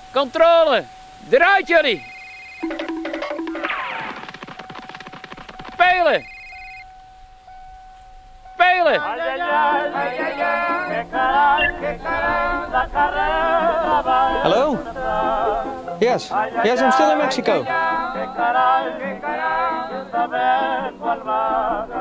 Controle. Eruit jullie. Spelen. Spelen. Hello? Yes. Yes, I'm still in Mexico.